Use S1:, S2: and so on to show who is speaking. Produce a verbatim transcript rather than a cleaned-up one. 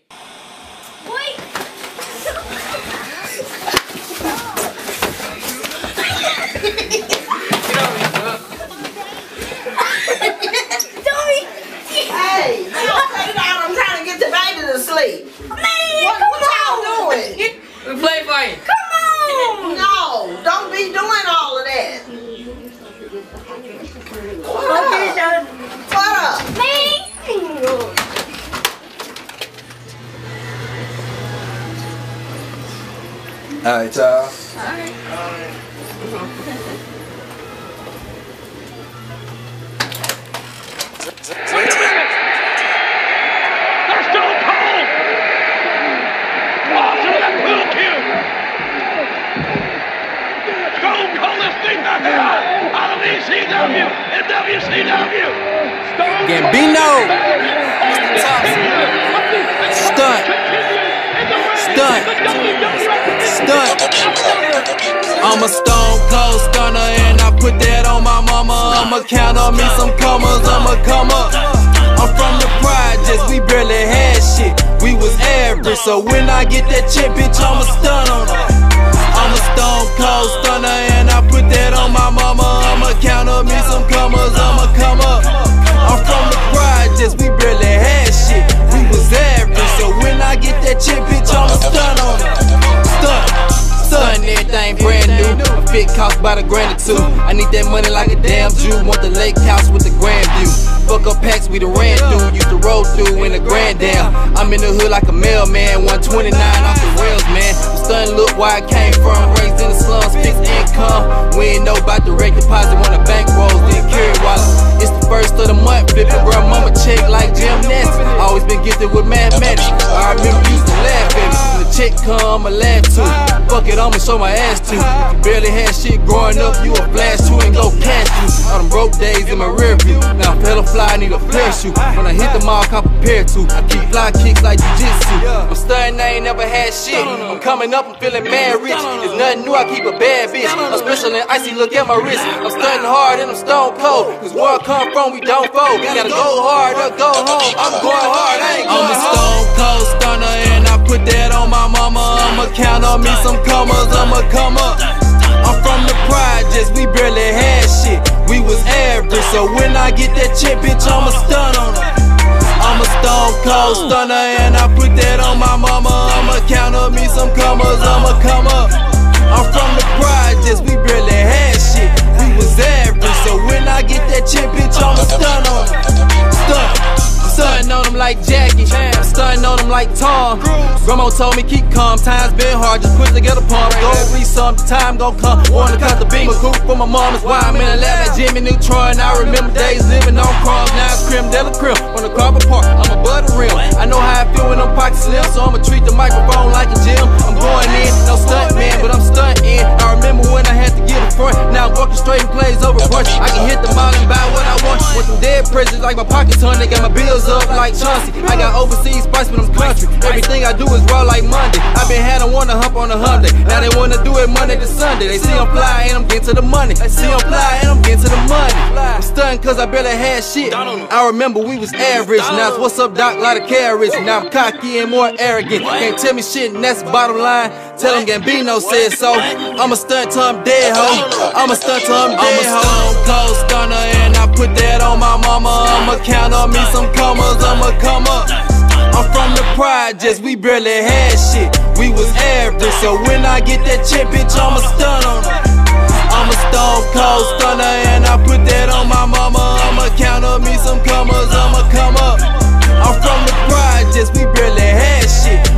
S1: Hey, don't cut it out. I'm trying to get the baby to sleep. Man, what what y'all doing?
S2: We play fighting.
S1: Come on. No, don't be doing all of that. What up? What up?
S3: Alright, y'all.
S1: Alright.
S4: That's Stone Cold! Watch him, that cool cue! Stone Cold is beating the hell out of E C W and W C W!
S3: Gambino! Stunt! Stunt! Stunt! I'm a Stone Cold stunner and I put that on my mama. I'ma count on me some commas, I'ma come up. I'm from the projects, we barely had shit. We was average, so when I get that chip, bitch, I'ma stun on her. I'm a Stone Cold stunner and I put that on my mama. I'ma count on me some commas, I'ma come up. I'm from the projects, we barely had shit. We was average, so when I get that chip, bitch, I'ma stun on her. Stun. Son, everything brand new. A fit cost by the grand or two. I need that money like a damn Jew. Want the lake house with the grand view. Fuck up packs we the ran through. Used to roll through in the grand down. I'm in the hood like a mailman. one twenty-nine off the rails, man. I'm stunning, look where I came from. Raised in the slums, fixed income. We ain't know about direct deposit. Want a bank rolls, then carry wallet. It's the first of the month. Flipping grandmama check like gymnastics. Always been gifted with mathematics. I remember used to laugh at me. When the check come, I laugh too. Fuck it, I'ma show my ass to. If you barely had shit growing up, you a flash too and go cash you. All them broke days in my rear view. Now pedal fly, need a parachute. When I hit the mark, I'm prepared to. I keep fly kicks like jiu-jitsu. I'm stunning, I ain't never had shit. I'm coming up, I'm feeling mad rich. It's nothing new, I keep a bad bitch. I'm special and icy, look at my wrist. I'm stunning hard and I'm stone cold. Cause where I come from, we don't fold. Gotta go hard or go home. I'm going hard, I ain't going home. I'm a stone cold stunner and I put that on my mama. I'ma count on me some commas, I'ma come up. I'm from the projects, we barely had shit. We was average, so when I get that chip, bitch, I'ma stun on her. I'm a Stone Cold stunner and I put that on my mama. I'ma count on me some commas, I'ma come up. I'm from the projects, we barely had shit. We was average, so when I get that chip, bitch, I'ma stun on her. Stun. Stunting on them like Jackie, I'm stunting on them like Tom. Grandma told me keep calm, times been hard, just put together pump. Go read some, time gon' come. Wanna cut the beam, a coupe for my mom is why I'm in a lab like Jimmy Neutron. I remember days living on crumbs, now it's creme de la creme. On the carpet park, I'm a butter rim. I know how I feel when them pockets slim, so I'ma treat the microphone like a gym. I'm going in, no stunt man, but I'm stunting. I remember when I had to get a front, now I'm orchestrating plays over brush. I can hit the mall and buy what I want. With them dead prisons like my pockets on, they got my bills up like Chauncey. I got overseas spice, but I'm country. Everything I do is raw like Monday. I been had them wanna hump on a Hyundai. Now they wanna do it Monday to Sunday. They see I'm fly and I'm getting to the money. They see I'm fly and I'm getting to the money. I'm stunning cause I barely had shit. I remember we was average. Now it's what's up, doc, lot of carrots. Now I'm cocky and more arrogant. Can't tell me shit and that's the bottom line. Tell them Gambino said so. I'm a stunt till I'm dead, ho. I'm a stunt till I'm dead, ho. I'm a Stone Cold stunner and I put that on my mama. I'ma count on me some commas, I'ma come up. I'm from the projects, we barely had shit. We was average, so when I get that chip, bitch, I'ma stun on her. I'm a Stone Cold stunner and I put that on my mama. I'ma count on me some commas, I'ma come up. I'm from the projects, we barely had shit.